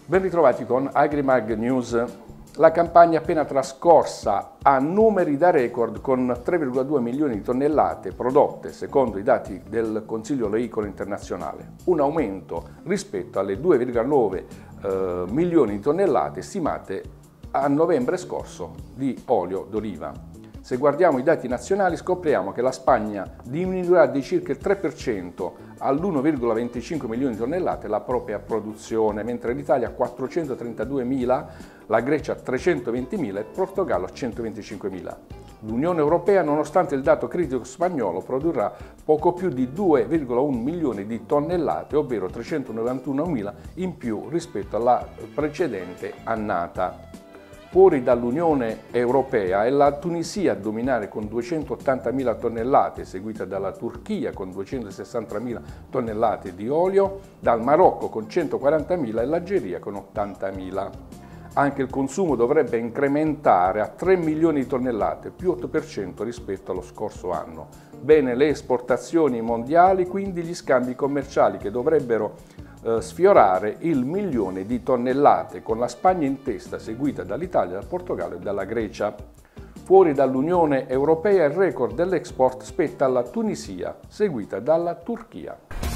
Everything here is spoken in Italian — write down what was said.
Ben ritrovati con Agrimag News. La campagna appena trascorsa ha numeri da record con 3,2 milioni di tonnellate prodotte secondo i dati del Consiglio Oleicolo Internazionale, un aumento rispetto alle 2,9 milioni di tonnellate stimate a novembre scorso di olio d'oliva. Se guardiamo i dati nazionali scopriamo che la Spagna diminuirà di circa il 3% all'1,25 milioni di tonnellate la propria produzione, mentre l'Italia 432.000, la Grecia 320.000 e il Portogallo 125.000. L'Unione Europea, nonostante il dato critico spagnolo, produrrà poco più di 2,1 milioni di tonnellate, ovvero 391.000 in più rispetto alla precedente annata. Fuori dall'Unione Europea è la Tunisia a dominare con 280.000 tonnellate, seguita dalla Turchia con 260.000 tonnellate di olio, dal Marocco con 140.000 e l'Algeria con 80.000. Anche il consumo dovrebbe incrementare a 3 milioni di tonnellate, più 8% rispetto allo scorso anno. Bene le esportazioni mondiali, quindi gli scambi commerciali che dovrebbero sfiorare il milione di tonnellate, con la Spagna in testa, seguita dall'Italia, dal Portogallo e dalla Grecia. Fuori dall'Unione Europea il record dell'export spetta alla Tunisia, seguita dalla Turchia.